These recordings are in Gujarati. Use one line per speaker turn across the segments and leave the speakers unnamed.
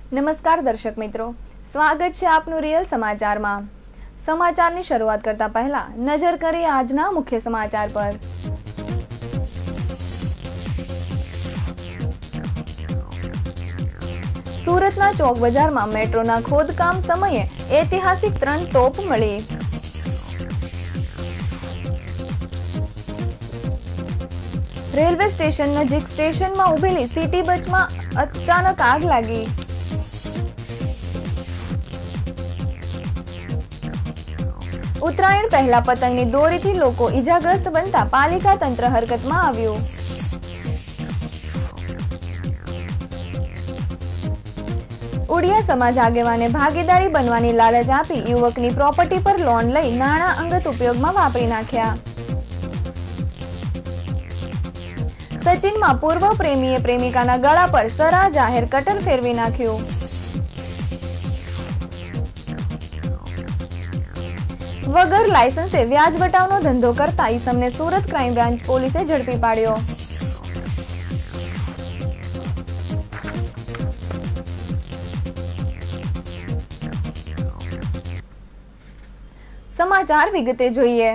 નમસ્કાર દર્શક મિત્રો, સ્વાગત છે આપનું રિયલ સમાચારમાં। સમાચારની શરૂઆત કરતા પહેલા નજર કરીએ આજના મુખ્ય સમાચાર પર। સુરતના ચોક બજારમાં મેટ્રોના ખોદકામ સમયે ઐતિહાસિક 3 તોપ મળી। રેલવે સ્ટેશન નજીક સ્ટેશનમાં ઉભેલી સિટી બસમાં અચાનક આગ લાગી। ઉત્તરાયણ પહેલા પતંગની દોરીથી લોકો ઈજાગ્રસ્ત બનતા પાલિકા તંત્ર હરકતમાં આવ્યું। ઉડિયા સમાજ આગેવાને ભાગીદારી બનવાની લાલચ આપી યુવકની પ્રોપર્ટી પર લોન લઈ નાણાં અંગત ઉપયોગમાં વાપરી નાખ્યા। સચિનમાં પૂર્વ પ્રેમીએ પ્રેમિકાના ગળા પર સરા જાહેર કટર ફેરવી નાખ્યું। વગર લાયસન્સે વ્યાજ વટાવનો ધંધો કરતા ઈસમને સુરત ક્રાઇમ બ્રાન્ચ પોલીસે ઝડપી પાડ્યો। સમાચાર વિગતે જોઈએ।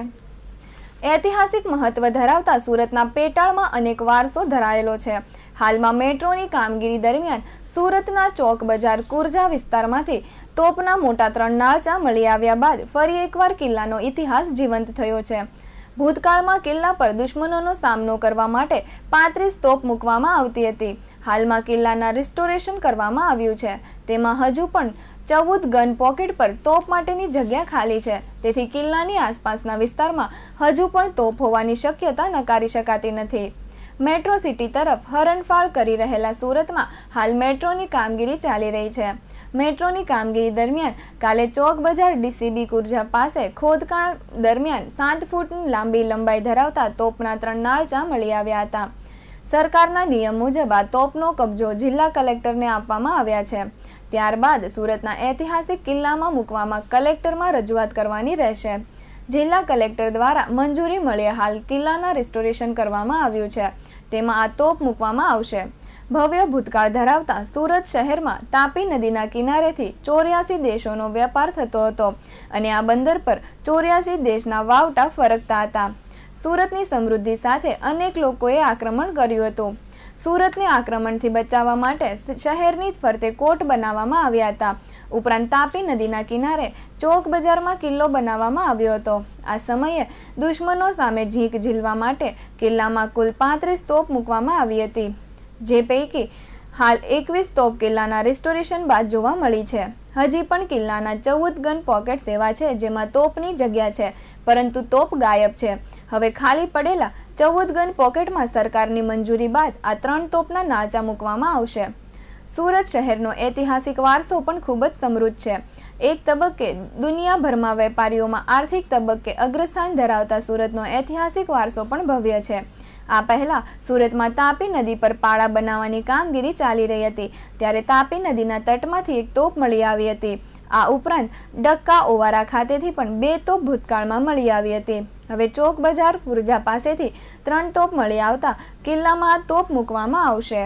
ઐતિહાસિક મહત્વ ધરાવતા સુરતના પેટાળમાં અનેક વારસો ધરાયેલો છે। હાલમાં મેટ્રોની કામગીરી દરમિયાન સુરતના ચોક બજાર કુરજા વિસ્તારમાંથી તોપના મોટા 3 નાળચા મળી આવ્યા બાદ ફરી એકવાર કિલ્લાનો ઇતિહાસ જીવંત થયો છે। ભૂતકાળમાં કિલ્લા પર દુશ્મનોનો સામનો કરવા માટે 35 તોપ મૂકવામાં આવતી હતી। હાલમાં કિલ્લાના રિસ્ટોરેશન કરવામાં આવ્યું છે। તેમાં હજુ પણ 14 ગન પોકેટ પર તોપ માટેની જગ્યા ખાલી છે। તેથી કિલ્લાની આસપાસના વિસ્તારમાં હજુ પણ તોપ હોવાની શક્યતા નકારી શકાતી નથી। મેટ્રો સિટી તરફ હરણફાળ કરી રહેલા સુરતમાં હાલ મેટ્રોની કામગીરી ચાલી રહી છે। મેટ્રોની કામગીરી દરમિયાન કાલે ચોક બજાર ડીસીબી કુરજા પાસે ખોદકામ દરમિયાન 7 ફૂટ લાંબી લંબાઈ ધરાવતા તોપના 3 નાળચા મળી આવ્યા હતા। સરકારના નિયમ મુજબ આ તોપનો કબજો જિલ્લા કલેક્ટરને આપવામાં આવ્યા છે। ત્યારબાદ સુરતના ઐતિહાસિક કિલ્લામાં મૂકવામાં કલેક્ટરમાં રજૂઆત કરવાની રહેશે। જિલ્લા કલેક્ટર દ્વારા મંજૂરી મળ્યા હાલ કિલ્લાના રિસ્ટોરેશન કરવામાં આવ્યું છે। તેમાં આ તોપ મૂકવામાં આવશે। ભવ્ય ભૂતકાળ ધરાવતા સુરત શહેરમાં તાપી નદીના કિનારેથી 84 દેશોનો વેપાર થતો હતો અને આ બંદર પર 84 દેશના વાવટા ફરકતા હતા। સુરતની સમૃદ્ધિ સાથે અનેક લોકોએ આક્રમણ કર્યું હતું। સુરતને આક્રમણથી બચાવવા માટે શહેરની ફરતે કોટ બનાવવામાં આવ્યા હતા। ઉપરાંત તાપી નદીના કિનારે ચોક બજારમાં કિલ્લો બનાવવામાં આવ્યો હતો। આ સમયે દુશ્મનો સામે ઝીંક ઝીલવા માટે કિલ્લામાં કુલ 35 તોપ મૂકવામાં આવી હતી, જે પૈકી હાલ 21 તોપ કિલ્લાના રિસ્ટોરેશન બાદ જોવા મળી છે। હજી પણ કિલ્લાના 14 ગન પોકેટ્સ એવા છે જેમાં તોપની જગ્યા છે, પરંતુ તોપ ગાયબ છે। હવે ખાલી પડેલા 14 ગન પોકેટમાં સરકારની મંજૂરી બાદ આ 3 તોપના નાળચા મૂકવામાં આવશે। સુરત શહેરનો ઐતિહાસિક વારસો પણ ખૂબ જ સમૃદ્ધ છે। એક તબક્કે દુનિયાભરમાં વેપારીઓમાં આર્થિક તબક્કે અગ્રસ્થાન ધરાવતા સુરતનો ઐતિહાસિક વારસો પણ ભવ્ય છે। આ પહેલા સુરતમાં તાપી નદી પર પાળા બનાવવાની કામગીરી ચાલી રહી હતી, ત્યારે તાપી નદીના તટમાંથી એક તોપ મળી આવી હતી। આ ઉપરાંત ડક્કા ઓવારા ખાતેથી પણ 2 તોપ ભૂતકાળમાં મળી આવી હતી। હવે ચોક બજાર કુરજા પાસેથી 3 તોપ મળી આવતા કિલ્લામાં આ તોપ મૂકવામાં આવશે।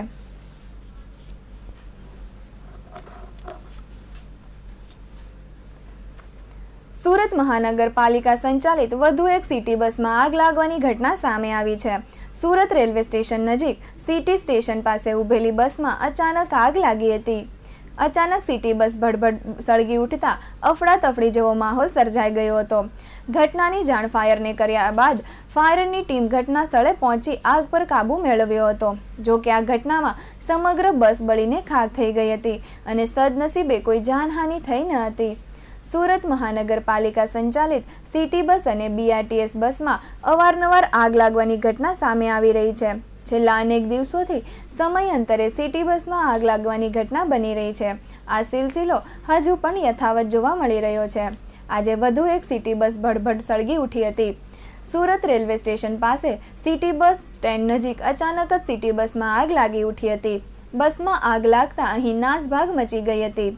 સુરત મહાનગરપાલિકા સંચાલિત વધુ એક સિટી બસમાં આગ લાગવાની ઘટના સામે આવી છે। સુરત રેલવે સ્ટેશન નજીક સિટી સ્ટેશન પાસે ઉભેલી બસમાં અચાનક આગ લાગી હતી। અચાનક સિટી બસ ભડભડ સળગી ઉઠતા અફડાતફડી જેવો માહોલ સર્જાઈ ગયો હતો। ઘટનાની જાણ ફાયરને કર્યા બાદ ફાયરની ટીમ ઘટના સ્થળે પહોંચી આગ પર કાબુ મેળવ્યો હતો। જો કે આ ઘટનામાં સમગ્ર બસ બળીને ખાખ થઈ ગઈ હતી અને સદનસીબે કોઈ જાનહાનિ થઈ ન હતી। સુરત મહાનગરપાલિકા સંચાલિત સિટી બસ અને બીઆરટીએસ બસમાં અવારનવાર આગ લાગવાની ઘટના સામે આવી રહી છે। છેલ્લા અનેક દિવસોથી સમયાંતરે સિટી બસમાં આગ લાગવાની ઘટના બની રહી છે। આ સિલસિલો હજુ પણ યથાવત જોવા મળી રહ્યો છે। આજે વધુ એક સિટી બસ ભડભડ સળગી ઉઠી હતી। સુરત રેલવે સ્ટેશન પાસે સિટી બસ સ્ટેન્ડ નજીક અચાનક જ સિટી બસમાં આગ લાગી ઉઠી હતી। બસમાં આગ લાગતા અહીં નાસભાગ મચી ગઈ હતી।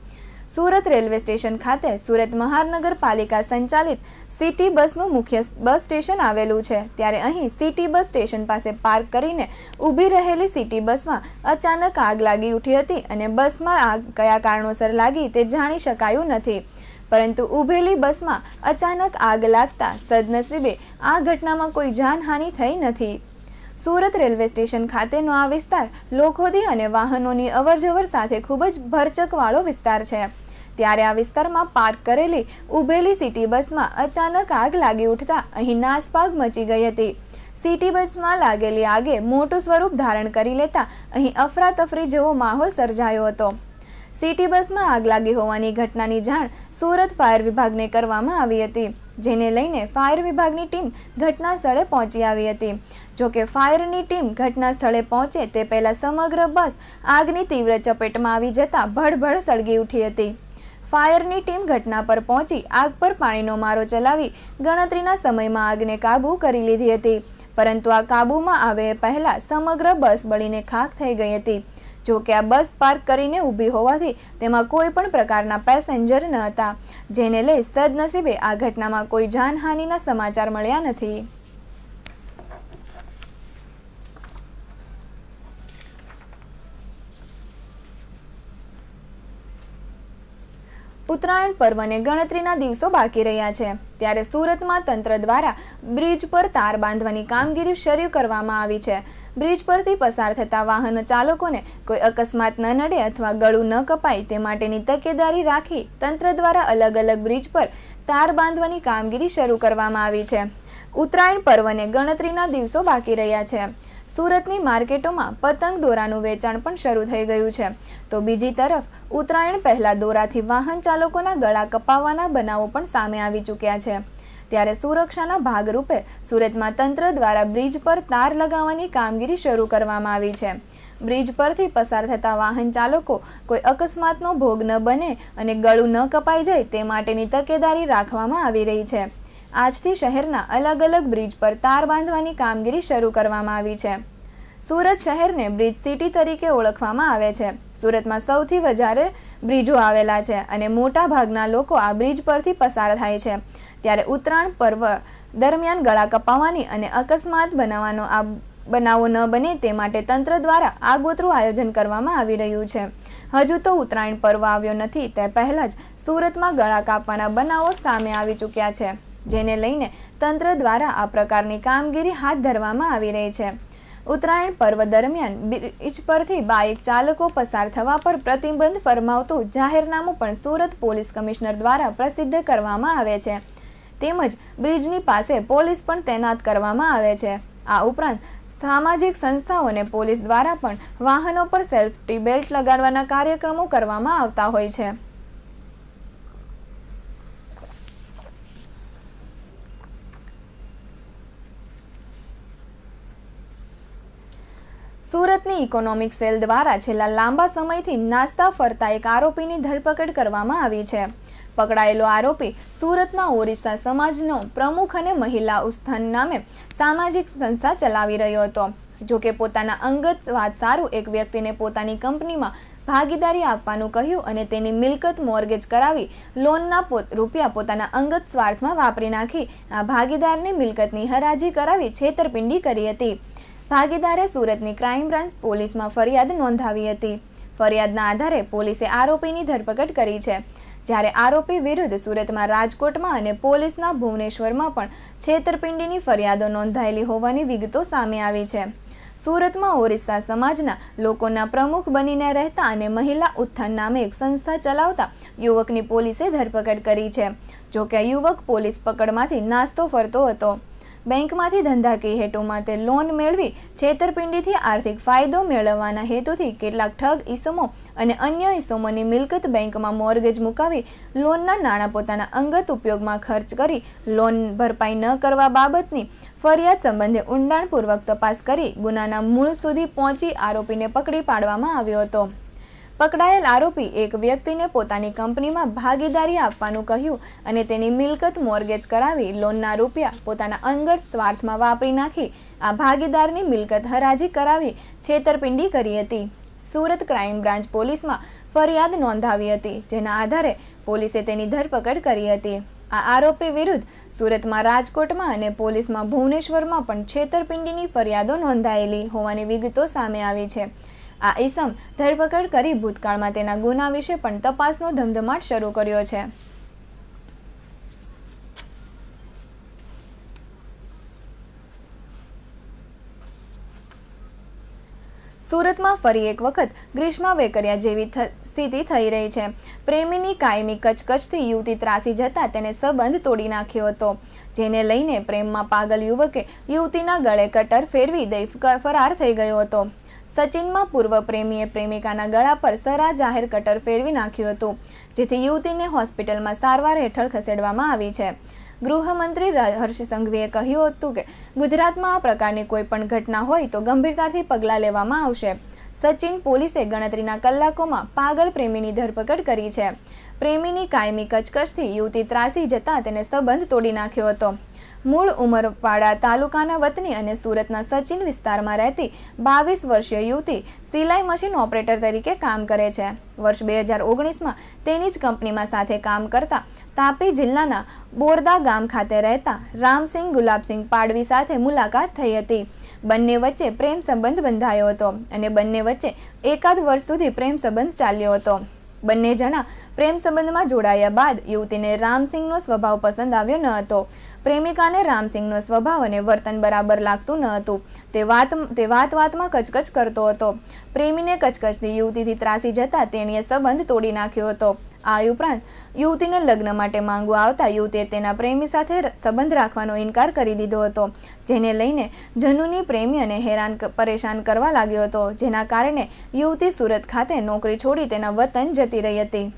સુરત રેલવે સ્ટેશન ખાતે સુરત મહાનગરપાલિકા સંચાલિત સિટી બસનું મુખ્ય બસ સ્ટેશન આવેલું છે, ત્યારે અહીં સિટી બસ સ્ટેશન પાસે પાર્ક કરીને ઊભી રહેલી સિટી બસમાં અચાનક આગ લાગી ઉઠી હતી અને બસમાં આગ કયા કારણોસર લાગી તે જાણી શકાયું નથી, પરંતુ ઊભેલી બસમાં અચાનક આગ લાગતા સદનસીબે આ ઘટનામાં કોઈ જાનહાનિ થઈ નથી। સુરત રેલવે સ્ટેશન ખાતેનો આ વિસ્તાર લોખોદી અને વાહનોની અવરજવર સાથે ખૂબ જ ભરચકવાળો વિસ્તાર છે, ત્યારે આ વિસ્તારમાં પાર્ક કરેલી ઊભેલી સિટી બસમાં અચાનક આગ લાગી ઉઠતા અહીં નાસભાગ મચી ગઈ હતી। સિટી બસમાં લાગેલી આગે મોટું સ્વરૂપ ધારણ કરી લેતા અહીં અફરાતફરી જેવો માહોલ સર્જાયો હતો। સિટી બસમાં આગ લાગી હોવાની ઘટનાની જાણ સુરત ફાયર વિભાગને કરવામાં આવી હતી, જેને લઈને ફાયર વિભાગની ટીમ ઘટના સ્થળે પહોંચી આવી હતી। જોકે ફાયરની ટીમ ઘટના સ્થળે પહોંચે તે પહેલા સમગ્ર બસ આગની તીવ્ર ચપેટમાં આવી જતા ભડભડ સળગી ઉઠી હતી। ફાયરની ટીમ ઘટના પર પહોંચી આગ પર પાણીનો મારો ચલાવી ગણતરીના સમયમાં આગને કાબૂ કરી લીધી હતી, પરંતુ આ કાબૂમાં આવે પહેલા સમગ્ર બસ બળીને ખાખ થઈ ગઈ હતી। જો કે આ બસ પાર્ક કરીને ઊભી હોવાથી તેમાં કોઈ પણ પ્રકારના પેસેન્જર ન હતા, જેને લઈ સદનસીબે આ ઘટનામાં કોઈ જાનહાનિના સમાચાર મળ્યા નથી। ઉત્તરાયણ પર્વને ગણતરીના દિવસો બાકી રહ્યા છે, ત્યારે સુરતમાં તંત્ર દ્વારા બ્રિજ પર તાર બાંધવાની કામગીરી શરૂ કરવામાં આવી છે। બ્રિજ પરથી પસાર થતા વાહન ચાલકોને કોઈ અકસ્માત ન નડે અથવા ગળું ન કપાય તે માટેની તકેદારી રાખી તંત્ર દ્વારા અલગ અલગ બ્રિજ પર તાર બાંધવાની કામગીરી શરૂ કરવામાં આવી છે। ઉત્તરાયણ પર્વને ગણતરીના દિવસો બાકી રહ્યા છે। સુરતની માર્કેટોમાં પતંગ દોરાનું વેચાણ પણ શરૂ થઈ ગયું છે, તો બીજી તરફ ઉત્તરાયણ પહેલા દોરાથી વાહન ચાલકોના ગળા કપાવવાના બનાવો પણ સામે આવી ચૂક્યા છે, ત્યારે સુરક્ષાના ભાગરૂપે સુરતમાં તંત્ર દ્વારા બ્રિજ પર તાર લગાવવાની કામગીરી શરૂ કરવામાં આવી છે। બ્રિજ પરથી પસાર થતા વાહન ચાલકો કોઈ અકસ્માતનો ભોગ ન બને અને ગળું ન કપાઈ જાય તે માટેની તકેદારી રાખવામાં આવી રહી છે। આજથી શહેરના અલગ અલગ બ્રિજ પર તાર બાંધવાની કામગીરી શરૂ કરવામાં આવી છે। સુરત શહેરને બ્રિજ સિટી તરીકે ઓળખવામાં આવે છે। સુરતમાં સૌથી વધારે બ્રિજો આવેલા છે અને મોટા ભાગના લોકો આ બ્રિજ પરથી પસાર થાય છે, ત્યારે ઉત્તરાયણ પર્વ દરમિયાન ગળા કપાવવાની અને અકસ્માત બનાવો ન બને તે માટે તંત્ર દ્વારા આગોતરું આયોજન કરવામાં આવી રહ્યું છે। હજુ તો ઉત્તરાયણ પર્વ આવ્યો નથી તે પહેલા જ સુરતમાં ગળા કાપવાના બનાવો સામે આવી ચૂક્યા છે, જેને લઈને તંત્ર દ્વારા આ પ્રકારની કામગીરી હાથ ધરવામાં આવી રહી છે। ઉત્તરાયણ પર્વ દરમિયાન બ્રિજ પરથી બાઇક ચાલકો પસાર થવા પર પ્રતિબંધ ફરમાવતું જાહેરનામું પણ સુરત પોલીસ કમિશનર દ્વારા પ્રસિદ્ધ કરવામાં આવે છે, તેમજ બ્રિજની પાસે પોલીસ પણ તૈનાત કરવામાં આવે છે। આ ઉપરાંત સામાજિક સંસ્થાઓને પોલીસ દ્વારા પણ વાહનો પર સેફ્ટી બેલ્ટ લગાડવાના કાર્યક્રમો કરવામાં આવતા હોય છે। સુરતની ઇકોનોમિક સેલ દ્વારા છેલ્લા લાંબા સમયથી નાસ્તા ફરતા એક આરોપીની ધરપકડ કરવામાં આવી છે। પકડાયેલો આરોપી સુરતના ઓરિસ્સા સમાજનો પ્રમુખ અને મહિલા ઉત્થાન નામે સામાજિક સંસ્થા ચલાવી રહ્યો હતો। જો કે પોતાના અંગત વાત સારું એક વ્યક્તિને પોતાની કંપનીમાં ભાગીદારી આપવાનું કહ્યું અને તેની મિલકત મોર્ગેજ કરાવી લોનના રૂપિયા પોતાના અંગત સ્વાર્થમાં વાપરી નાખી આ ભાગીદારની મિલકતની હરાજી કરાવી છેતરપિંડી કરી હતી। ભાગીદારે સુરતની ક્રાઇમ બ્રાન્ચ પોલીસમાં ફરિયાદ નોંધાવી હતી। ફરિયાદના આધારે પોલીસે આરોપીની ધરપકડ કરી છે, જ્યારે આરોપી વિરુદ્ધ સુરતમાં, રાજકોટમાં અને પોલીસના ભુવનેશ્વરમાં પણ છેતરપિંડીની ફરિયાદો નોંધાયેલી હોવાની વિગતો સામે આવી છે। સુરતમાં ઓરિસ્સા સમાજના લોકોના પ્રમુખ બનીને રહેતા અને મહિલા ઉત્થાન નામે એક સંસ્થા ચલાવતા યુવકની પોલીસે ધરપકડ કરી છે। જો કે યુવક પોલીસ પકડમાંથી નાસ્તો ફરતો હતો। બેંકમાંથી ધંધાકીય હેતુમાં તે લોન મેળવી છેતરપિંડીથી આર્થિક ફાયદો મેળવવાના હેતુથી કેટલાક ઠગ ઈસમો અને અન્ય ઈસમોની મિલકત બેંકમાં મોર્ગેજ મુકાવી લોનના નાણાં પોતાના અંગત ઉપયોગમાં ખર્ચ કરી લોન ભરપાઈ ન કરવા બાબતની ફરિયાદ સંબંધે ઊંડાણપૂર્વક તપાસ કરી ગુનાના મૂળ સુધી પહોંચી આરોપીને પકડી પાડવામાં આવ્યો હતો। પકડાયેલ આરોપી એક વ્યક્તિને પોતાની કંપનીમાં ભાગીદારી આપવાનું કહ્યું અને તેની મિલકત મોર્ગેજ કરાવી લોનના રૂપિયા પોતાના અંગત સ્વાર્થમાં વાપરી નાખી આ ભાગીદારની મિલકત હરાજી કરાવી છેતરપિંડી કરી હતી। સુરત ક્રાઇમ બ્રાન્ચ પોલીસમાં ફરિયાદ નોંધાવી હતી, જેના આધારે પોલીસે તેની ધરપકડ કરી હતી। આ આરોપી વિરુદ્ધ સુરતમાં, રાજકોટમાં અને પોલીસમાં ભુવનેશ્વરમાં પણ છેતરપિંડીની ફરિયાદો નોંધાયેલી હોવાની વિગતો સામે આવી છે। આ ઈસમ ધરપકડ કરી ભૂતકાળમાં તેના ગુના વિશે પણ તપાસનો ધમધમાટ શરૂ કર્યો છે। સુરતમાં ફરી એક વખત ગ્રીષ્મા વેકરિયા જેવી સ્થિતિ થઈ રહી છે। પ્રેમીની કાયમી કચકચથી યુવતી ત્રાસી જતા તેને સંબંધ તોડી નાખ્યો હતો, જેને લઈને પ્રેમમાં પાગલ યુવકે યુવતીના ગળે કટર ફેરવી દઈ ફરાર થઈ ગયો હતો। સચિનમાં પૂર્વ પ્રેમીએ પ્રેમિકાના ગળા પર સરા જાહેર કટર ફેરવી નાખ્યું હતું, જેથી યુવતીને હોસ્પિટલમાં સારવાર હેઠળ ખસેડવામાં આવી છે। ગૃહમંત્રી હર્ષ સંઘવીએ કહ્યું હતું કે ગુજરાતમાં આ પ્રકારની કોઈ પણ ઘટના હોય તો ગંભીરતાથી પગલાં લેવામાં આવશે। સચિન પોલીસે ગણતરીના કલાકોમાં પાગલ પ્રેમીની ધરપકડ કરી છે। પ્રેમીની કાયમી કચકચથી યુવતી ત્રાસી જતા તેને સંબંધ તોડી નાખ્યો હતો। મૂળ ઉમરપાડા તાલુકાના વતની અને સુરતના સચિન વિસ્તારમાં રહેતી 22 વર્ષીય યુવતી સિલાઈ મશીન ઓપરેટર તરીકે કામ કરે છે। વર્ષ 2019માં તેની જ કંપનીમાં સાથે કામ કરતા તાપી જિલ્લાના બોરદા ગામ ખાતે રહેતા રામસિંહ ગુલાબસિંહ પાડવી સાથે મુલાકાત થઈ હતી। બંને વચ્ચે પ્રેમ સંબંધ બંધાયો હતો અને બંને વચ્ચે એકાદ વર્ષ સુધી પ્રેમ સંબંધ ચાલ્યો હતો। બંને જણા પ્રેમ સંબંધમાં જોડાયા બાદ યુવતીને રામસિંહનો સ્વભાવ પસંદ આવ્યો ન હતો। પ્રેમિકાને રામસિંહનો સ્વભાવ અને વર્તન બરાબર લાગતું ન હતું। તે વાતમાં કચકચ કરતો હતો। પ્રેમીને કચકચથી યુવતીથી ત્રાસી જતા તેણીએ સંબંધ તોડી નાખ્યો હતો। આ ઉપરાંત યુવતીને લગ્ન માટે માંગવા આવતા યુવતીએ તેના પ્રેમી સાથે સંબંધ રાખવાનો ઇનકાર કરી દીધો હતો, જેને લઈને જનુની પ્રેમી અને પરેશાન કરવા લાગ્યો હતો, જેના કારણે યુવતી સુરત ખાતે નોકરી છોડી તેના વતન જતી રહી હતી।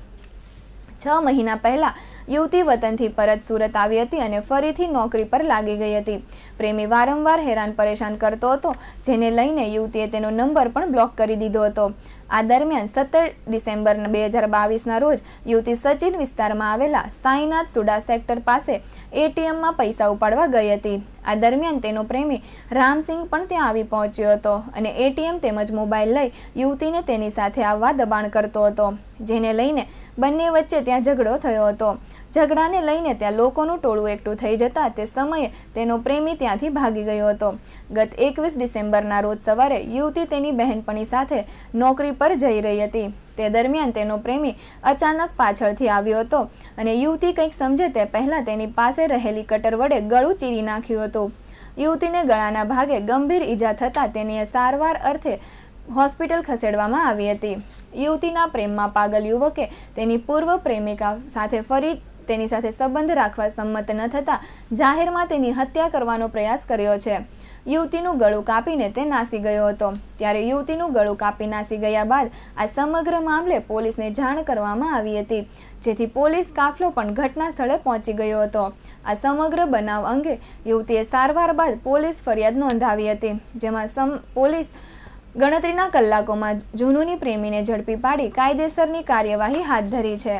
6 મહિના પહેલા યુવતી વતનથી પરત સુરત આવી હતી અને ફરીથી નોકરી પર લાગી ગઈ હતી। પ્રેમી વારંવાર હેરાન પરેશાન કરતો હતો, જેને લઈને યુવતીએ તેનો નંબર પણ બ્લોક કરી દીધો હતો। આ દરમિયાન 17 ડિસેમ્બર 2022ના રોજ યુવતી સચિન વિસ્તારમાં આવેલા સાઈનાથ સુડા સેક્ટર પાસે એટીએમમાં પૈસા ઉપાડવા ગઈ હતી। આ દરમિયાન તેનો પ્રેમી રામસિંહ પણ ત્યાં આવી પહોંચ્યો હતો અને એટીએમ તેમજ મોબાઈલ લઈ યુવતીને તેની સાથે આવવા દબાણ કરતો હતો, જેને લઈને બંને વચ્ચે ત્યાં ઝઘડો થયો હતો। ઝઘડાને લઈને ત્યાં લોકોનું ટોળું એકઠું થઈ જતા તે સમયે તેનો પ્રેમી ત્યાંથી ભાગી ગયો હતો। ગત 21 ડિસેમ્બરના રોજ સવારે યુવતી તેની બહેનપણી સાથે નોકરી પર જઈ રહી હતી। તે દરમિયાન તેનો પ્રેમી અચાનક પાછળથી આવ્યો હતો અને યુવતી કંઈક સમજે તે પહેલા તેની પાસે રહેલી કટર વડે ગળું ચીરી નાખ્યું હતું। યુવતીને ગળાના ભાગે ગંભીર ઈજા થતા તેની સારવાર અર્થે હોસ્પિટલ ખસેડવામાં આવી હતી। યુવતીના પ્રેમમાં પાગલ યુવકે તેની પૂર્વ પ્રેમિકા સાથે ફરી તેની સાથે સંબંધ રાખવા સંમત ન થતા જાહેરમાં તેની હત્યા કરવાનો પ્રયાસ કર્યો છે। યુવતીનું ગળું કાપીને તે નાસી ગયો હતો। ત્યારે યુવતીનું ગળું કાપી નાસી ગયા બાદ આ સમગ્ર મામલે પોલીસને જાણ કરવામાં આવી હતી, જેથી પોલીસ કાફલો પણ ઘટના સ્થળે પહોંચી ગયો હતો। આ સમગ્ર બનાવ અંગે યુવતીએ સારવાર બાદ પોલીસ ફરિયાદ નોંધાવી હતી, જેમાં પોલીસ ગણતરીના કલાકોમાં જુનુની પ્રેમીને ઝડપી પાડી કાયદેસરની કાર્યવાહી હાથ ધરી છે।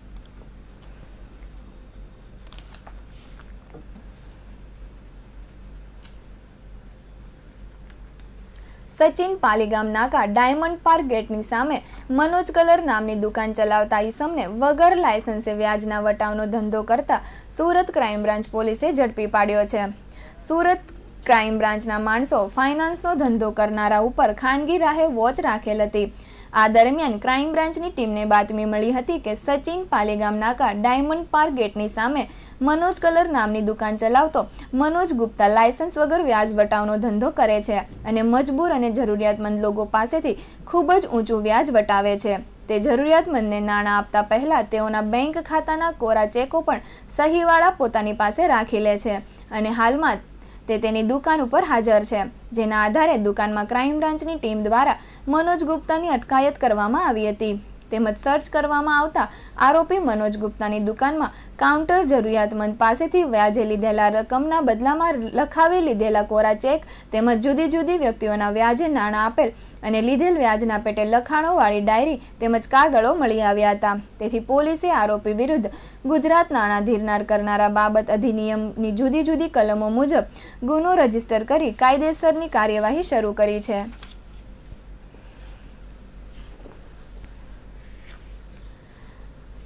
સચિન પાલીગામ નાકા ડાયમંડ પાર્ક ગેટની સામે મનોજ કલર નામની દુકાન ચલાવતા ઈસમને વગર લાયસન્સે વ્યાજના વટાવનો ધંધો કરતા સુરત ક્રાઇમ બ્રાન્ચ પોલીસે ઝડપી પાડ્યો છે। સુરત ક્રાઇમ બ્રાન્ચના માણસો ફાઇનાન્સનો ધંધો કરનારા ઉપર ખાનગી રાહે વોચ રાખેલ હતી। આ દરમિયાન ક્રાઇમ બ્રાન્ચની ટીમને બાતમી મળી હતી કે સચિન પાલીગામ નાકા ડાયમંડ પાર્ક ગેટની સામે મનોજ કલર નામની દુકાન ચલાવતો મનોજ ગુપ્તા લાયસન્સ વગર વ્યાજ વટાવનો ધંધો કરે છે અને મજબૂર અને જરૂરિયાતમંદ લોકો પાસેથી ખૂબ જ ઊંચું વ્યાજ વટાવે છે। તે જરૂરિયાતમંદને નાણાં આપતા પહેલા તેઓના બેંક ખાતાના કોરા ચેકો પણ સહીવાળા પોતાની પાસે રાખી લે છે અને હાલમાં તે તેની દુકાન ઉપર હાજર છે, જેના આધારે દુકાનમાં ક્રાઇમ બ્રાન્ચની ટીમ દ્વારા મનોજ ગુપ્તાની અટકાયત કરવામાં આવી હતી। તેમજ સર્ચ કરવામાં આવતા આરોપી મનોજ ગુપ્તાની દુકાનમાં કાઉન્ટર જરૂરિયાતમંદ પાસેથી વ્યાજે લીધેલા રકમના બદલામાં લખાવી લીધેલા કોરા ચેક તેમજ જુદી જુદી વ્યક્તિઓના વ્યાજે નાણાં આપેલ અને લીધેલ વ્યાજના પેટે લખાણોવાળી ડાયરી તેમજ કાગળો મળી આવ્યા હતા। તેથી પોલીસે આરોપી વિરુદ્ધ ગુજરાત નાણાં ધીરનાર કરનારા બાબત અધિનિયમની જુદી જુદી કલમો મુજબ ગુનો રજીસ્ટર કરી કાયદેસરની કાર્યવાહી શરૂ કરી છે।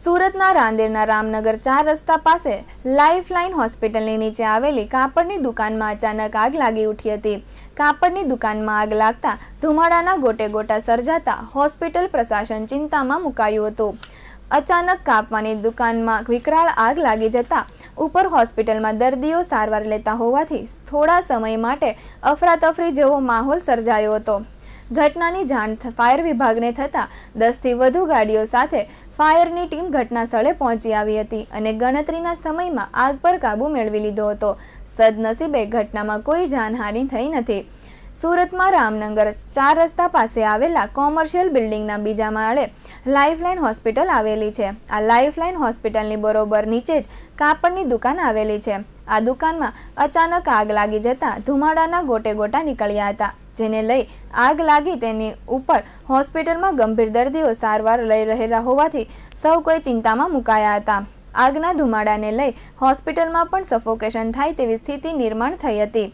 સુરતના રાંદેરના રામનગર 4 રસ્તા પાસે લાઇફલાઇન હોસ્પિટલની નીચે આવેલી કાપડની દુકાનમાં અચાનક આગ લાગી ઉઠી હતી. કાપડની દુકાનમાં આગ લાગતા ધુમાડાના ગોટે ગોટા સર્જાતા હોસ્પિટલ પ્રશાસન ચિંતામાં મુકાયું હતું. અચાનક કાપવાની દુકાનમાં વિકરાળ આગ લાગી જતા ઉપર હોસ્પિટલમાં દર્દીઓ સારવાર લેતા હોવાથી થોડા સમય માટે અફરાતફરી જેવો માહોલ સર્જાયો હતો. ઘટનાની જાણ ફાયર વિભાગને થતાં 10થી વધુ ગાડીઓ સાથે ફાયરની ટીમ ઘટના સ્થળે પહોંચી આવી હતી અને ગણતરીના સમયમાં આગ પર કાબૂ મેળવી લીધો હતો. સદનસીબે ઘટનામાં કોઈ જાનહાનિ થઈ નથી. સુરતમાં રામનગર 4 રસ્તા પાસે આવેલા કોમર્શિયલ બિલ્ડિંગના બીજા માળે લાઇફલાઇન હોસ્પિટલ આવેલી છે. આ લાઇફલાઇન હોસ્પિટલની બરોબર નીચે જ કાપડની દુકાન આવેલી છે. આ દુકાનમાં અચાનક આગ લાગી જતા ધુમાડાના ગોટે ગોટા નીકળ્યા હતા, જેને લઈ આગ લાગી તેની ઉપર હોસ્પિટલમાં ગંભીર દર્દીઓ સારવાર લઈ રહેલા હોવાથી સૌ કોઈ ચિંતામાં મુકાયા હતા. આગના ધુમાડાને લઈ હોસ્પિટલમાં પણ સફોકેશન થાય તેવી સ્થિતિ નિર્માણ થઈ હતી.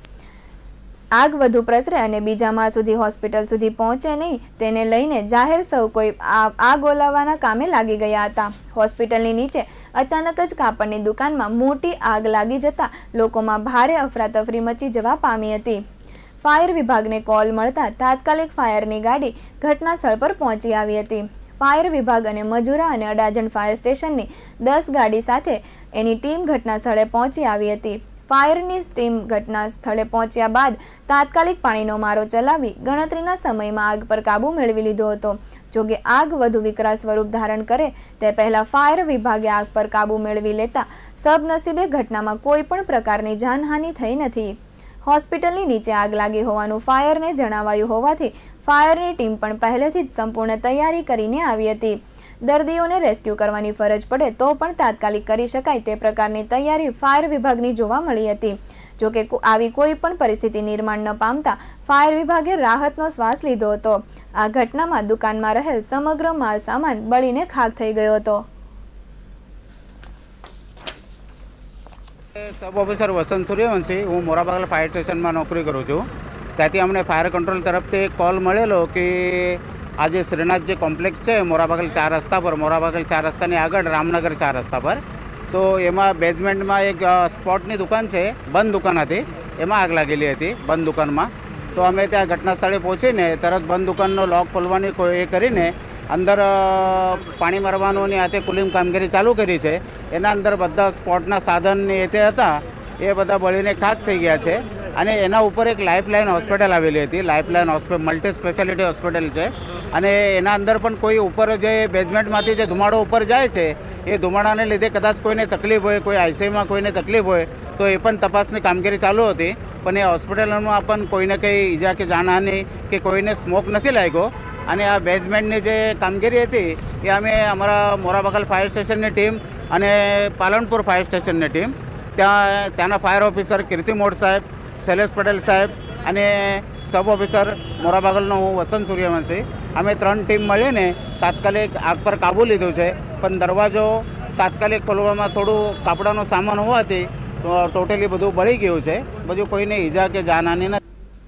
આગ વધુ પ્રસરે અને બીજા માળ સુધી હોસ્પિટલ સુધી પહોંચે નહીં તેને લઈને જાહેર સૌ કોઈ આગ ઓલવવાના કામે લાગી ગયા હતા. હોસ્પિટલની નીચે અચાનક જ કાપડની દુકાનમાં મોટી આગ લાગી જતા લોકોમાં ભારે અફરાતફરી મચી જવા પામી હતી. ફાયર વિભાગને કોલ મળતા તાત્કાલિક ફાયરની ગાડી ઘટના સ્થળ પર પહોંચી આવી હતી. ફાયર વિભાગ અને મજૂરા અને અડાજણ ફાયર સ્ટેશનની 10 ગાડી સાથે એની ટીમ ઘટના સ્થળે પહોંચી આવી હતી. ફાયરની ટીમ ઘટના સ્થળે પહોંચ્યા બાદ તાત્કાલિક પાણીનો મારો ચલાવી ગણતરીના સમયમાં આગ પર કાબૂ મેળવી લીધો હતો. જોકે આગ વધુ વિકરાળ સ્વરૂપ ધારણ કરે તે પહેલા ફાયર વિભાગે આગ પર કાબૂ મેળવી લેતા સદનસીબે ઘટનામાં કોઈ પણ પ્રકારની જાનહાનિ થઈ નથી. હોસ્પિટલની નીચે આગ લાગી હોવાનું ફાયરને જણાવાયું હોવાથી ફાયરની ટીમ પણ પહેલેથી જ સંપૂર્ણ તૈયારી કરીને આવી હતી. દર્દીઓને રેસ્ક્યુ કરવાની ફરજ પડે તો પણ તાત્કાલિક કરી શકાય તે પ્રકારની તૈયારી ફાયર વિભાગની જોવા મળી હતી. જોકે આવી કોઈ પણ પરિસ્થિતિ નિર્માણ ન પામતા ફાયર વિભાગે રાહતનો શ્વાસ લીધો હતો. આ ઘટનામાં દુકાનમાં રહેલ સમગ્ર માલ સામાન બળીને ખાખ થઈ ગયો હતો.
સબ ઓફિસર વસંત સૂર્યવંશી, હું મોરાબાગલ ફાયર સ્ટેશનમાં નોકરી કરું છું. ત્યાંથી અમને ફાયર કંટ્રોલ તરફથી કોલ મળેલો કે આજે શ્રીનાથ જે કોમ્પ્લેક્સ છે મોરાબાગલ 4 રસ્તા પર, મોરાબાગલ 4 રસ્તાની આગળ રામનગર 4 રસ્તા પર, તો એમાં બેઝમેન્ટમાં એક સ્પોટની દુકાન છે, બંધ દુકાન હતી, એમાં આગ લાગેલી હતી બંધ દુકાનમાં. તો અમે ત્યાં ઘટના સ્થળે પહોંચીને તરત બંધ દુકાનનો લોક ખોલવાની એ કરીને અંદર પાણી મારવાનું અને હાથે કુલિંગ કામગીરી ચાલુ કરી છે. એના અંદર બધા સ્પોટના સાધન એ તે હતા એ બધા બળીને ખાખ થઈ ગયા છે. અને એના ઉપર એક લાઇફલાઇન હોસ્પિટલ આવેલી હતી. Lifeline hospital multi speciality hospital છે અને એના અંદર પણ કોઈ ઉપર જે બેઝમેન્ટમાંથી જે ધુમાડો ઉપર જાય છે એ ધુમાડાને લીધે કદાચ કોઈને તકલીફ હોય, કોઈ આઈસીયુમાં કોઈને તકલીફ હોય તો એ પણ તપાસની કામગીરી ચાલુ હતી. પણ એ હોસ્પિટલમાં પણ કોઈને કંઈ ઈજા કે જાનહાનિ કે કોઈને સ્મોક નથી લાગ્યો. અને આ બેઝમેન્ટની જે કામગીરી હતી એ અમે અમારા મોરાબાગલ ફાયર સ્ટેશનની ટીમ અને પાલનપુર ફાયર સ્ટેશનની ટીમ, ત્યાંના ફાયર ઓફિસર કીર્તિ મોડ સાહેબ, શૈલેષ પટેલ સાહેબ અને સબ ઓફિસર મોરાબાગલનો હું વસંત સૂર્યવંશી, અમે 3 ટીમ મળીને તાત્કાલિક આગ પર કાબૂ લીધું છે. પણ દરવાજો તાત્કાલિક ખોલવામાં થોડું કાપડાનો સામાન હોવાથી ટોટલી બધું બળી ગયું છે. બધું કોઈને ઈજા કે જાનહાનિ નથી.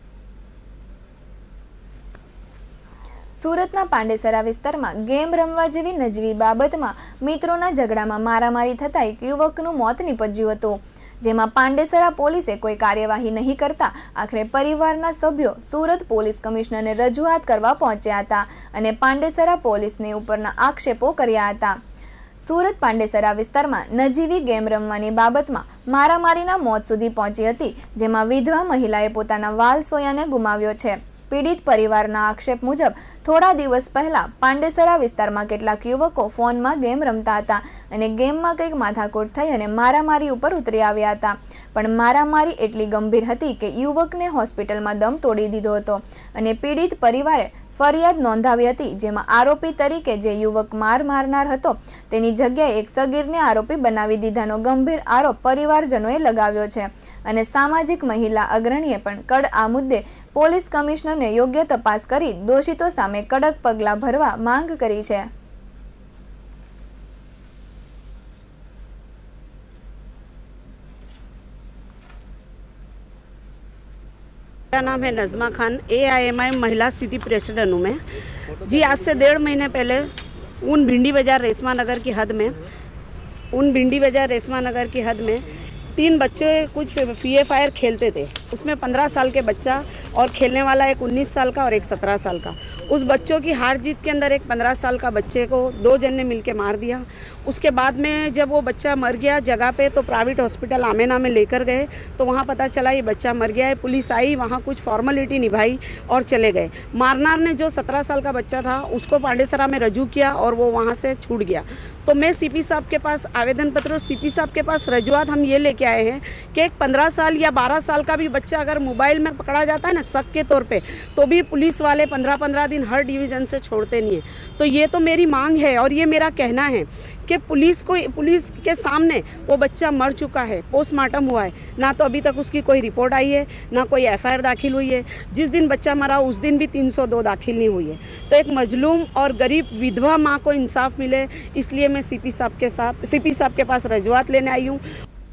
સુરતના પાંડેસરા વિસ્તારમાં ગેમ રમવા જેવી નજીવી બાબતમાં મિત્રોના ઝઘડામાં મારામારી થતા એક યુવકનું મોત નીપજ્યું હતું. જેમાં પાંડેસરા પોલીસે કોઈ કાર્યવાહી નહીં કરતા આખરે પરિવારના સભ્યો સુરત પોલીસ કમિશનરને રજૂઆત કરવા પહોંચ્યા હતા અને પાંડેસરા પોલીસની ઉપરના આક્ષેપો કર્યા હતા. સુરત પાંડેસરા વિસ્તારમાં નજીવી ગેમ રમવાની બાબતમાં મારામારીના મોત સુધી પહોંચી હતી, જેમાં વિધવા મહિલાએ પોતાના વાલ સોયાને ગુમાવ્યો છે. પીડિત પરિવારના આક્ષેપ મુજબ થોડા દિવસ પહેલા પાંડેસરા વિસ્તારમાં કેટલાક યુવકો ફોનમાં ગેમ રમતા હતા અને ગેમમાં કંઈક માથાકૂટ થઈ અને મારામારી ઉપર ઉતરી આવ્યા હતા. પણ મારામારી એટલી ગંભીર હતી કે યુવકને હોસ્પિટલમાં દમ તોડી દીધો હતો અને પીડિત પરિવારે ફરિયાદ નોંધાવી હતી, જેમાં આરોપી તરીકે જે યુવક મારનાર હતો તેની જગ્યાએ એક સગીરને આરોપી બનાવી દીધાનો ગંભીર આરોપ પરિવારજનોએ લગાવ્યો છે અને સામાજિક મહિલા અગ્રણીએ પણ આ મુદ્દે પોલીસ કમિશનરને યોગ્ય તપાસ કરી દોષિતો સામે કડક પગલાં ભરવા માંગ કરી છે.
मेरा नाम है नज़मा खान, AIMI महिला सिटी प्रेसिडेंट हूँ मैं जी। आज से 1.5 महीने पहले उन भिंडी बाजार रेशमा नगर की हद में उन भिंडी बाजार रेशमा नगर की हद में 3 बच्चे कुछ फ्री फायर खेलते थे। उसमें 15 साल के बच्चा और खेलने वाला एक 19 साल का और एक 17 साल का। उस बच्चों की हार जीत के अंदर एक 15 साल का बच्चे को 2 जन ने मिलके मार दिया। उसके बाद में जब वो बच्चा मर गया जगह पे, तो प्राइवेट हॉस्पिटल आमेना में लेकर गए, तो वहाँ पता चला ये बच्चा मर गया है। पुलिस आई, वहाँ कुछ फॉर्मेलिटी निभाई और चले गए। मारनार ने जो 17 साल का बच्चा था उसको पांडेसरा में रजू किया और वो वहाँ से छूट गया। तो मैं सीपी साहब के पास आवेदन पत्र और सीपी साहब के पास रजूआत हम ये लेके आए हैं कि एक 15 साल या 12 साल का भी बच्चा अगर मोबाइल में पकड़ा जाता है ना शक के तौर पे, तो भी पुलिस वाले 15-15 दिन हर डिवीज़न से छोड़ते नहीं है। तो ये तो मेरी मांग है और ये मेरा कहना है कि पुलिस के सामने वो बच्चा मर चुका है, पोस्टमार्टम हुआ है, ना तो अभी तक उसकी कोई रिपोर्ट आई है, ना कोई एफआईआर दाखिल हुई है। जिस दिन बच्चा मरा उस दिन भी 302 दाखिल नहीं हुई है। तो एक मजलूम और गरीब विधवा माँ को इंसाफ मिले, इसलिए मैं सीपी साहब के पास रजूआत लेने आई हूँ।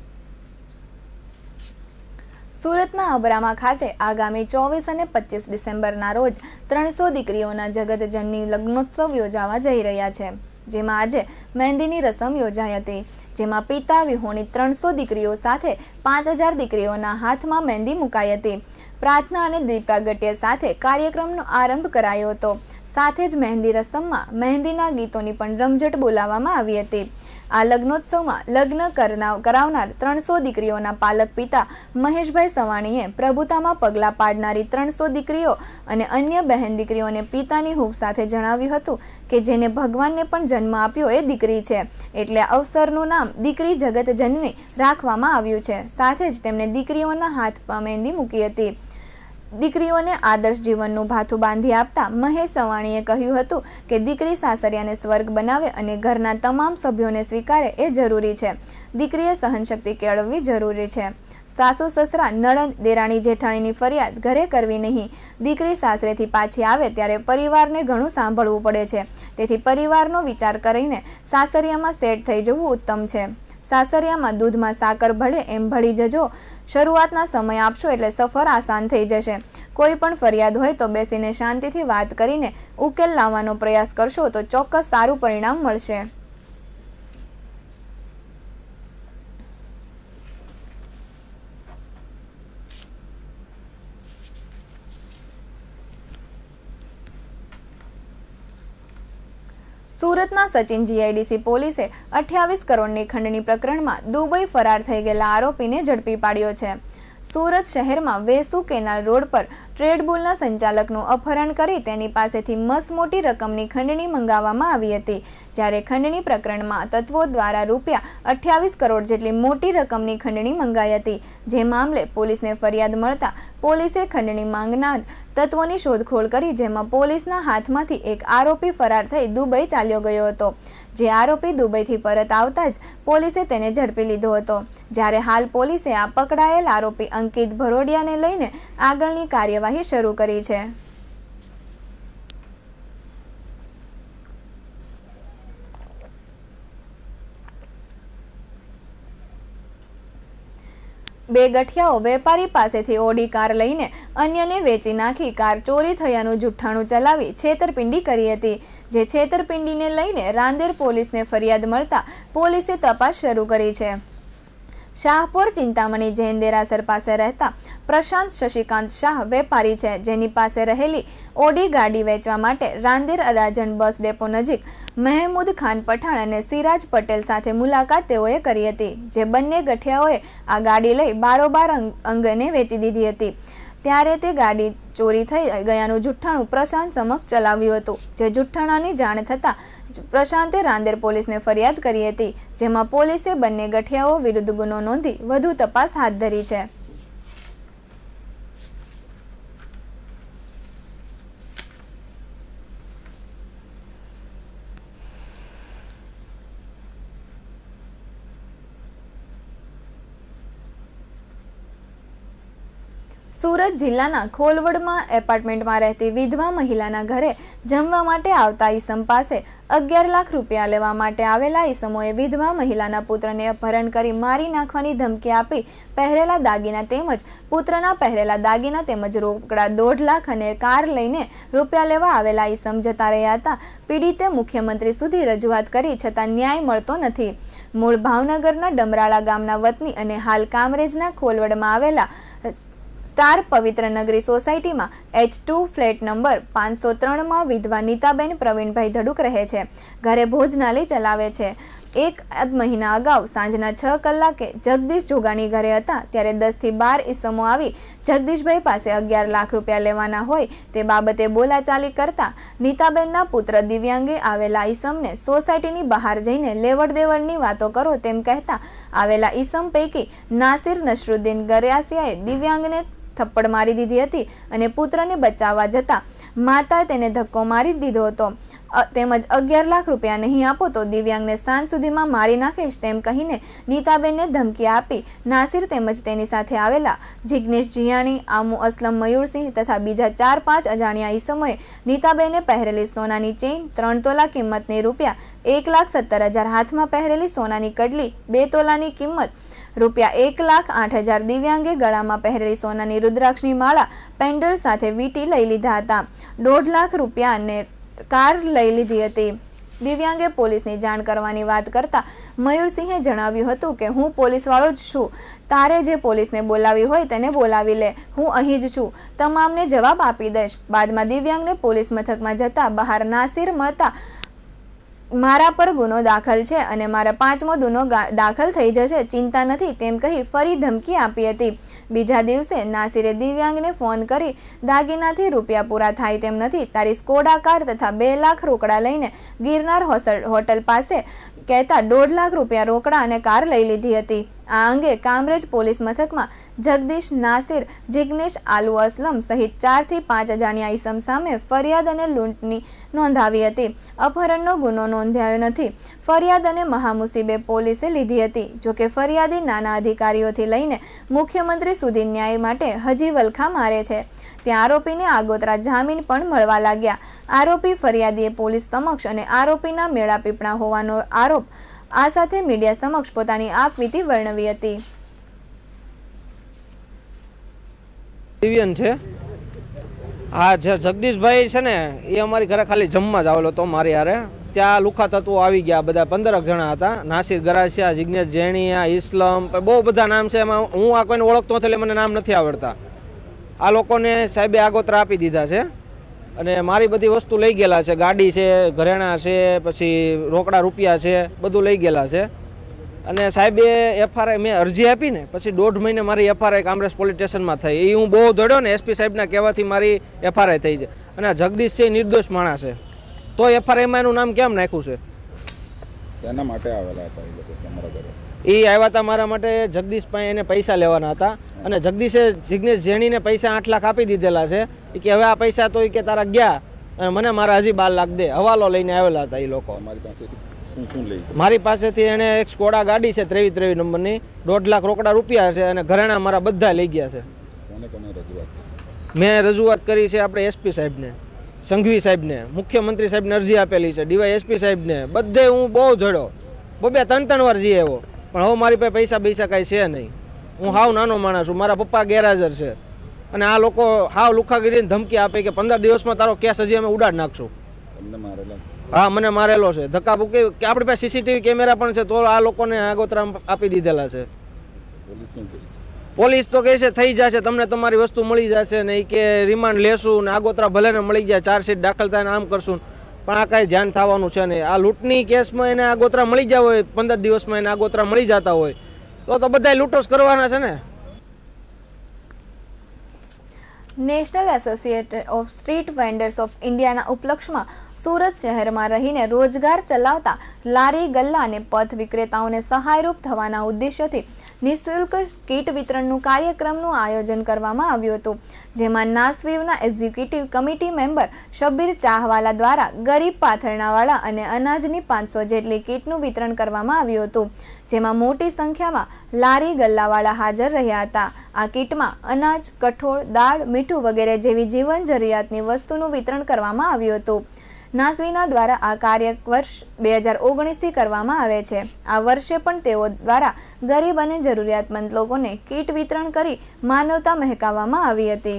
સુરતના અબરામા ખાતે આગામી 24 અને 25 ડિસેમ્બરના રોજ 300 દીકરીઓના જગતજનની લગ્નોત્સવ યોજાવા જઈ રહ્યા છે, જેમાં આજે મહેંદીની રસમ યોજાઈ હતી, જેમાં પિતા વિહોણી 300 દીકરીઓ સાથે 5000 દીકરીઓના હાથમાં મહેંદી મુકાઈ હતી। પ્રાર્થના અને દીપ પ્રાગટ્ય સાથે કાર્યક્રમનો આરંભ કરાયો હતો। સાથે જ મહેંદી રસમમાં મહેંદીના ગીતોની પણ રમઝટ બોલાવવામાં આવી હતી। આ લગ્નોત્સવમાં લગ્ન કરાવનાર 300 દીકરીઓના પાલક પિતા મહેશભાઈ સવાણીએ પ્રભુતામાં પગલા પાડનારી 300 દીકરીઓ અને અન્ય બહેન દીકરીઓને પિતાની હૂંફ સાથે જણાવ્યું હતું કે જેને ભગવાનને પણ જન્મ આપ્યો એ દીકરી છે, એટલે અવસરનું નામ દીકરી જગત જનની રાખવામાં આવ્યું છે। સાથે જ તેમણે દીકરીઓના હાથમાં મહેંદી મૂકી હતી। દીકરીઓને આદર્શ જીવનનું ભાથું બાંધી આપતા મહેશ સવાણીએ કહ્યું હતું કે દીકરી સાસરિયાને સ્વર્ગ બનાવે અને ઘરના તમામ સભ્યોને સ્વીકારે એ જરૂરી છે। દીકરીએ સહનશક્તિ કેળવવી જરૂરી છે। સાસુ સસરા નણંદ દેરાણી જેઠાણીની ફરિયાદ ઘરે કરવી નહીં। દીકરી સાસરેથી પાછી આવે ત્યારે પરિવારને ઘણું સાંભળવું પડે છે, તેથી પરિવારનો વિચાર કરીને સાસરિયામાં સેટ થઈ જવું ઉત્તમ છે। સાસરિયામાં દૂધમાં સાકર ભળે એમ ભળી જજો। શરૂઆતના સમય આપશો એટલે સફર આસાન થઈ જશે। કોઈ પણ ફરિયાદ હોય તો બેસીને શાંતિથી વાત કરીને ઉકેલ લાવવાનો પ્રયાસ કરશો તો ચોક્કસ સારું પરિણામ મળશે। સુરતના સચિન જીઆઈડીસી પોલીસે 28 કરોડની ખંડણી પ્રકરણમાં દુબઈ ફરાર થઈ ગયેલા આરોપીને ઝડપી પાડ્યો છે। સુરત શહેરમાં વેસુ કેનાલ રોડ પર ટ્રેડબુલના સંચાલકનું અપહરણ કરી તેની પાસેથી મસમોટી રકમની ખંડણી મંગાવવામાં આવી હતી, જ્યારે ખંડણી પ્રકરણમાં તત્વો દ્વારા રૂપિયા 28 કરોડ જેટલી મોટી રકમની ખંડણી મંગાઈ હતી। જે મામલે પોલીસને ફરિયાદ મળતા પોલીસે ખંડણી માંગનાર તત્વોની શોધખોળ કરી, જેમાં પોલીસના હાથમાંથી એક આરોપી ફરાર થઈ દુબઈ ચાલ્યો ગયો હતો। જે આરોપી દુબઈથી પરત આવતા જ પોલીસે તેને ઝડપી લીધો હતો, જ્યારે હાલ પોલીસે આ પકડાયેલ આરોપી અંકિત ભરોડિયાને લઈને આગળની કાર્યવાહી શરૂ કરી છે। બે ગઠિયાઓ વેપારી પાસેથી ઓડી કાર લઈને અન્યને વેચી નાખી કાર ચોરી થયાનું જુઠ્ઠાણું ચલાવી છેતરપિંડી કરી હતી, જે છેતરપિંડીને લઈને રાંદેર પોલીસને ફરિયાદ મળતા પોલીસે તપાસ શરૂ કરી છે। શાહપુર ચિંતામણી જૈન દેરાસર પાસે રહેતા પ્રશાંત શશિકાંત શાહ વેપારી છે, જેની પાસે રહેલી ઓડી ગાડી વેચવા માટે રાંદેર અરાજણ બસ ડેપો નજીક મહેમૂદ ખાન પઠાણ અને સિરાજ પટેલ સાથે મુલાકાત તેઓએ કરી હતી, જે બંને ગઠિયાઓએ આ ગાડી લઈ બારોબાર અંગને વેચી દીધી હતી। ત્યારે તે ગાડી ચોરી થઈ ગયાનું જુઠ્ઠાણું પ્રશાંત સમક્ષ ચલાવ્યું હતું, જે જુઠ્ઠાણાની જાણ થતાં પ્રશાંતે રાંદેર પોલીસને ફરિયાદ કરી હતી, જેમાં પોલીસે બંને ગઠિયાઓ વિરુદ્ધ ગુનો નોંધી વધુ તપાસ હાથ ધરી છે। સુરત જિલ્લાના ખોલવડમાં એપાર્ટમેન્ટમાં રહેતી વિધવા મહિલાના ઘરે જમવા માટે આવતા ઈસમ પાસે 11 લાખ રૂપિયા લેવા માટે આવેલા ઈસમોએ વિધવા મહિલાના પુત્રને અપહરણ કરી મારી નાખવાની ધમકી આપી પહેરેલા દાગીના તેમજ પુત્રના પહેરેલા દાગીના તેમજ રોકડા 1.5 લાખ અને કાર લઈને રૂપિયા લેવા આવેલા ઈસમ જતા રહ્યા હતા। પીડિતે મુખ્યમંત્રી સુધી રજૂઆત કરી છતાં ન્યાય મળતો નથી। મૂળ ભાવનગરના ડમરાળા ગામના વતની અને હાલ કામરેજના ખોલવડમાં આવેલા સ્ટાર પવિત્ર નગરી સોસાયટીમાં H2 ફ્લેટ નંબર 503 માં વિધવા નીતાબેન પ્રવીણભાઈ ધડુક રહે છે। ઘરે ભોજનાલય ચલાવે છે। એક મહિના અગાઉ સાંજના 6 કલાકે જગદીશ જોગાણી ઘરે હતા ત્યારે 10 થી 12 ઈસમો આવી જગદીશભાઈ પાસે 11 લાખ રૂપિયા લેવાના હોય તે બાબતે બોલાચાલી કરતા નીતાબેનના પુત્ર દિવ્યાંગે આવેલા ઈસમને સોસાયટીની બહાર જઈને લેવડ દેવડની વાતો કરો તેમ કહેતા આવેલા ઈસમ પૈકી નાસિર નસરુદ્દીન ગરાસિયાએ દિવ્યાંગને થપ્પડ મારી દીધી હતી અને પુત્રને બચાવવા જતા માતાએ તેને ધક્કો મારી દીધો હતો તેમજ 11 લાખ રૂપિયા નહીં આપો તો દિવ્યાંગને સાંજ સુધીમાં મારી નાખીશ તેમ કહીને નીતાબેનને ધમકી આપી નાસિર તેમજ તેની સાથે આવેલા જિગ્નેશ જીયાણી, આમુ અસલમ મયુરસિંહ તથા બીજા 4-5 અજાણ્યા ઈસમોએ નીતાબેને પહેરેલી સોનાની ચેઇન 3 તોલા કિંમતની રૂપિયા 1,17,000 હાથમાં પહેરેલી સોનાની કડલી 2 તોલાની કિંમત રૂપિયા 1,08,000 દિવ્યાંગે ગળામાં પહેરેલી સોનાની રુદ્રાક્ષની માળા પેન્ડલ સાથે વીંટી લઈ લીધા હતા। 1.5 લાખ રૂપિયા અને કાર લઈ લીધી હતી। દિવ્યાંગે પોલીસની જાણ કરવાની વાત કરતા મયુરસિંહે જણાવ્યું હતું કે હું પોલીસ વાળો જ છું, તારે જે પોલીસને બોલાવી હોય તેને બોલાવી લે, હું અહીં જ છું, તમામને જવાબ આપી દઈશ। બાદમાં દિવ્યાંગને પોલીસ મથકમાં જતા બહાર નાસિર મળતા મારા પર ગુનો દાખલ છે અને મારા 5મો ગુનો દાખલ થઈ જશે, ચિંતા નથી તેમ કહી ફરી ધમકી આપી હતી। બીજા દિવસે નાસિરે દિવ્યાંગને ફોન કરી દાગીનાથી રૂપિયા પૂરા થાય તેમ નથી, તારી સ્કોડા કાર તથા 2 લાખ રોકડા લઈને ગિરનાર હોટલ પાસે કહેતા 1.5 લાખ રૂપિયા રોકડા અને કાર લઈ લીધી હતી। આ અંગે કામરેજ પોલીસ મથકમાં જગદીશ, નાસિર, જિગ્નેશ, આલુ અસલમ સહિત 4 થી 5 અજાણ્યા ઈસમ સામે ફરિયાદ અને લૂંટની નોંધાવી હતી। અપહરણનો ગુનો નોંધાયો નથી। ફરિયાદ અને મહામુસીબે પોલીસે લીધી હતી। જોકે ફરિયાદી નાના અધિકારીઓથી લઈને મુખ્યમંત્રી સુધી ન્યાય માટે હજી વલખા મારે છે। ત્યાં આરોપીને આગોતરા જામીન પણ મળવા લાગ્યા। આરોપી ફરિયાદીએ પોલીસ સમક્ષ અને આરોપીના મેળાપીપણા હોવાનો આરોપ આ સાથે મીડિયા સમક્ષ પોતાની આપવીતી વર્ણવી હતી।
દિવ્યાંગ છે આ જે જગદીશભાઈ છે ને એ અમારી ઘરે ખાલી જમવા જ આવેલો હતો મારી હારે। ત્યાં લુખા તત્વો આવી ગયા, બધા 15 જણા હતા। નાસિર ગરાસિયા, જિગ્નેશ જેણીયા, ઇસ્લમ, બહુ બધા નામ છે, એમાં હું આ કોઈને ઓળખતો નથી, મને નામ નથી આવડતા। આ લોકોને સાહેબે આગોતરા આપી દીધા છે અને મારી બધી વસ્તુ લઈ ગયેલા છે, ગાડી છે, ઘરેણા છે, પછી રોકડા રૂપિયા છે, બધું લઈ ગયેલા છે। અને સાહેબે FRI મેં અરજી આપી ને પછી 1.5 મહિને મારી FRI કામરેજ પોલીસ સ્ટેશનમાં થઈ। એ હું બહુ દોડ્યો ને SP સાહેબના કહેવાથી મારી FRI થઈ છે। અને આ જગદીશ છે નિર્દોષ માણસ છે, તો FRIમાં એનું નામ કેમ નાખ્યું છે?
શેના માટે આવેલા હતા એ લોકો તમારા ઘરે?
એ આવ્યા હતા મારા માટે જગદીશ પાસે એને પૈસા લેવાના હતા અને જગદીશે જિગ્નેશ જેણીને પૈસા 8 લાખ આપી દીધેલા છે કે હવે આ પૈસા તો કે તારા ગયા અને મને મારા હજી 12 લાખ દે, હવાલો લઈને આવેલા હતા એ લોકો। મારી પાસેથી એને એક સ્કોડા ગાડી છે 23 નંબરની, 1.5 લાખ રોકડા રૂપિયા છે અને ઘરેણા મારા બધા લઈ ગયા છે। મેં રજૂઆત કરી છે આપણે SP સાહેબને, સંઘવી સાહેબને, મુખ્યમંત્રી સાહેબને અરજી આપેલી છે, DYSP સાહેબને, બધે હું બહુ જોડ્યો, 2-3 વાર જઈ આવ્યો, પણ હવે મારી પાસે પૈસા કાંઈ છે નહીં। હું હાવ નાનો માણસ છું, મારા પપ્પા ગેરહાજર છે અને આ લોકો હાવ લુખાગીરીને ધમકી આપે કે 15 દિવસમાં તારો કેસ હજી અમે ઉડાડ નાખશું। હા, મને મારેલો છે, ધક્કા બુકી, કે આપણી પાસે CCTV કેમેરા પણ છે, તો આ લોકોને આગોતરા આપી દીધેલા છે। પોલીસ તો કહે છે થઈ જશે, તમને તમારી વસ્તુ મળી જશે ને, કે રિમાન્ડ લેશું ને આગોતરા ભલે ને મળી જાય, ચાર્જશીટ દાખલ થાય ને આમ કરશું, પણ આ કાંઈ ધ્યાન થવાનું છે નહીં। આ લૂંટની કેસમાં એને આગોતરા મળી ગયા હોય, 15 દિવસમાં એને આગોતરા મળી જતા હોય તો બધા લૂંટોસ કરવાના છે ને।
National association of street vendors of ઇન્ડિયાના ઉપલક્ષમાં સુરત શહેરમાં રહીને રોજગાર ચલાવતા લારી, ગલ્લા અને પથ વિક્રેતાઓને સહાયરૂપ થવાના ઉદ્દેશ્યથી નિઃશુલ્ક કીટ વિતરણનું કાર્યક્રમનું આયોજન કરવામાં આવ્યું હતું, જેમાં નાસવીવના executive committee member Shabbir Chahwala દ્વારા ગરીબ પાથરણાવાળા અને અનાજની 500 જેટલી કીટનું વિતરણ કરવામાં આવ્યું હતું, જેમાં મોટી સંખ્યામાં લારી ગલ્લાવાળા હાજર રહ્યા હતા। આ કીટમાં અનાજ, કઠોળ, દાળ, મીઠું વગેરે જેવી જીવન જરૂરિયાતની વસ્તુનું વિતરણ કરવામાં આવ્યું હતું। નાસવીના દ્વારા આ કાર્ય વર્ષ 2019થી કરવામાં આવે છે। આ વર્ષે પણ તેઓ દ્વારા ગરીબ અને જરૂરિયાતમંદ લોકોને કીટ વિતરણ કરી માનવતા મહેકાવવામાં આવી હતી।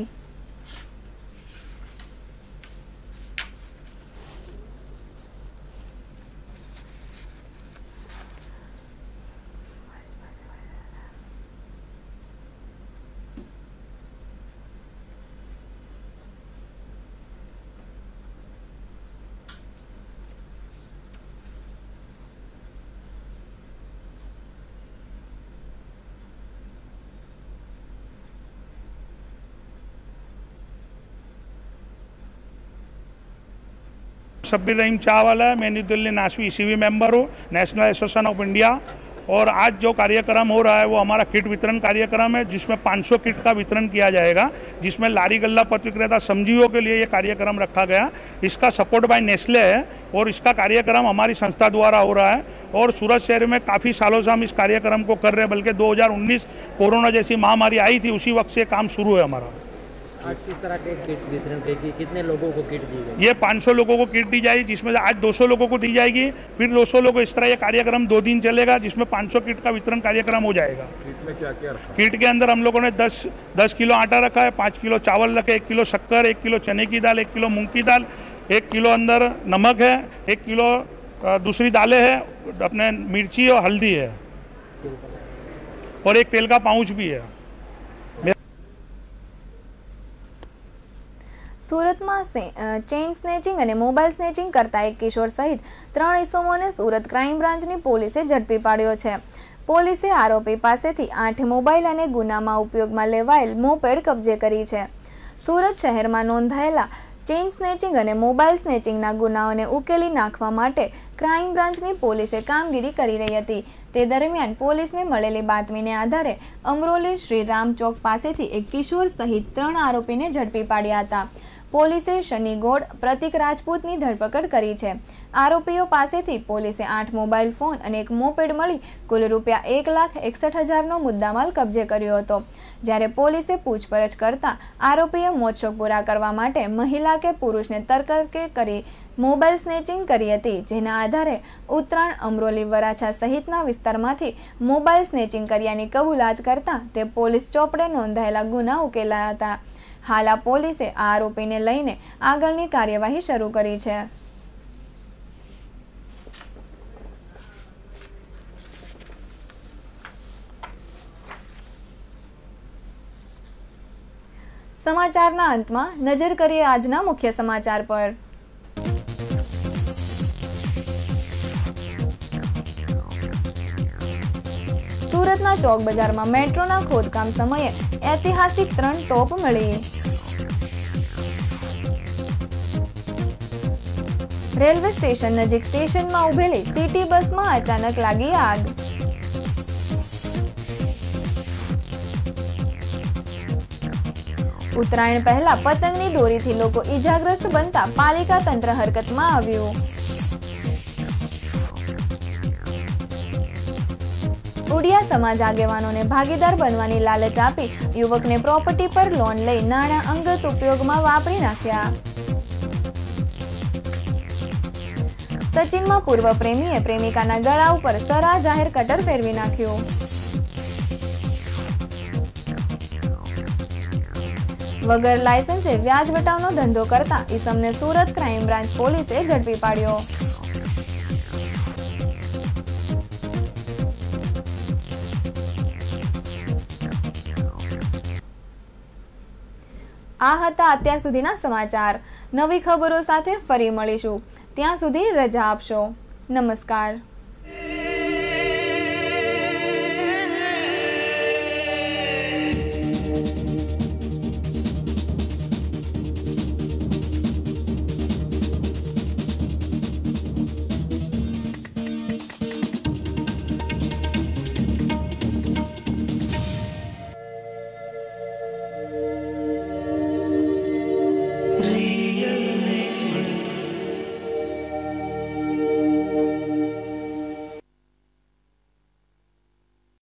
शब्बीर रहीम चाहवाला है। मैं New Delhi NASVI ECV member हूँ, नेशनल एसोसिएशन ऑफ इंडिया। और आज जो कार्यक्रम हो रहा है वो हमारा किट वितरण कार्यक्रम है, जिसमें 500 किट का वितरण किया जाएगा, जिसमें लारी गल्ला पथ विक्रेता श्रमजीवियों के लिए ये कार्यक्रम रखा गया। इसका सपोर्ट बाय नेस्ले है और इसका कार्यक्रम हमारी संस्था द्वारा हो रहा है। और सूरत शहर में काफ़ी सालों से हम इस कार्यक्रम को कर रहे हैं, बल्कि 2019 कोरोना जैसी महामारी आई थी, उसी वक्त से काम शुरू है हमारा।
आज किस तरह के किट वितरण की, कितने लोगों को किट दी गई?
ये 500 लोगों को किट दी जाएगी, जिसमें से आज 200 लोगों को दी जाएगी, फिर 200 लोगों। इस तरह ये कार्यक्रम 2 दिन चलेगा, जिसमें 500 किट का वितरण कार्यक्रम हो जाएगा।
किट में क्या क्या रखा?
किट के अंदर हम लोगों ने 10 किलो आटा रखा है, 5 किलो चावल रखे, 1 किलो शक्कर, 1 किलो चने की दाल, 1 किलो मूंग की दाल, 1 किलो अंदर नमक है, 1 किलो दूसरी दालें है, अपने मिर्ची और हल्दी है, और 1 तेल का पाउच भी है।
સુરતમાં ચેઇન સ્નેચિંગ અને મોબાઈલ સ્નેચિંગ કરતા એક કિશોર સહિત 3 ઇસમોને સુરત ક્રાઇમ બ્રાન્ચની પોલીસે ઝડપી પાડ્યો છે। પોલીસે આરોપી પાસેથી 8 મોબાઈલ અને ગુનામાં ઉપયોગમાં લેવાયેલ મોપેડ કબજે કરી છે। સુરત શહેરમાં નોંધાયેલા ચેઇન સ્નેચિંગ અને મોબાઈલ સ્નેચિંગના ગુનાઓને ઉકેલી નાખવા માટે ક્રાઇમ બ્રાન્ચની પોલીસે કામગીરી કરી રહી હતી। તે દરમિયાન પોલીસને મળેલી બાતમીને આધારે અમરોલી શ્રી રામ ચોક પાસેથી એક કિશોર સહિત 3 આરોપીને ઝડપી પાડ્યા હતા। પોલીસે શનિ ગોડ, પ્રતિક રાજપૂતની ધરપકડ કરી છે। આરોપીઓ પાસેથી પોલીસે 8 મોબાઈલ ફોન અને એક મોપેડ મળી કુલ રૂપિયા 1,61,000નો મુદ્દામાલ કબજે કર્યો હતો। જ્યારે પોલીસે પૂછપરછ કરતા આરોપીએ મોજશોખ પૂરા કરવા માટે મહિલા કે પુરુષને તરકરકે કરી મોબાઈલ સ્નેચિંગ કરી હતી, જેના આધારે ઉત્તરાયણ, અમરોલી, વરાછા સહિતના વિસ્તારમાંથી મોબાઈલ સ્નેચિંગ કર્યાની કબૂલાત કરતા તે પોલીસ ચોપડે નોંધાયેલા ગુના ઉકેલાયા હતા। હાલ આ પોલીસે આ આરોપીને લઈને આગળની કાર્યવાહી શરૂ કરી છે। સમાચારના અંતમાં નજર કરીએ આજના મુખ્ય સમાચાર પર। સુરતના ચોક બજારમાં મેટ્રોના ખોદકામ સમયે ઐતિહાસિક 3 તોપ મળી। રેલવે સ્ટેશન નજીક સ્ટેશનમાં ઉભેલી સિટી બસમાં અચાનક લાગી આગ। ઉત્તરાયણ પહેલા પતંગની દોરીથી લોકો ઈજાગ્રસ્ત બનતા પાલિકા તંત્ર હરકતમાં આવ્યું। ઉડિયા સમાજ આગેવાનોને ભાગીદાર બનવાની લાલચ આપી યુવકને પ્રોપર્ટી પર લોન લઈ નાણાં અંગત ઉપયોગમાં વાપરી નાખ્યા। સચિનમાં પૂર્વ પ્રેમીએ પ્રેમિકાના ગળા ઉપર સરા જાહેર કટર ફેરવી નાખ્યું। વગર લાયસન્સે વ્યાજ વટાવનો ધંધો કરતા ઈસમને સુરત ક્રાઇમ બ્રાન્ચ પોલીસે ઝડપી પાડ્યો। આ હતા અત્યાર સુધીના સમાચાર। નવી ખબરો સાથે ફરી મળીશું, ત્યાં સુધી રજા આપશો। નમસ્કાર।